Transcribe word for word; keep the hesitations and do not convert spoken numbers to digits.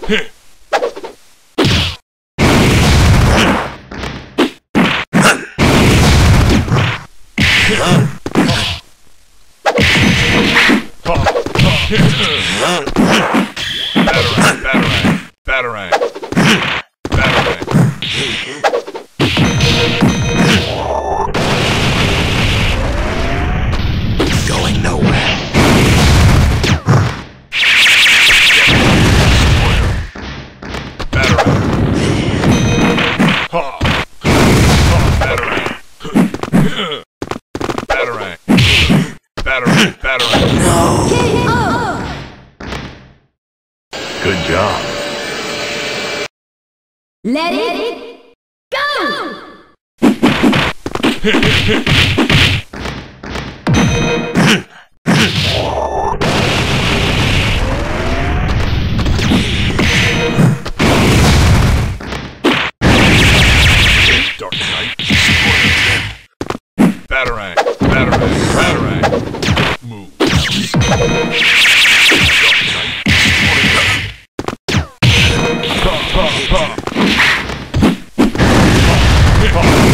Batarang, batarang, batarang, Going nowhere. batarang. Ha! Batarang. Batarang. Batarang, batarang. Good job. Let it go! Dark Knight. Batarang, batarang, batarang. Move. Dark Knight. Ha, ha, ha.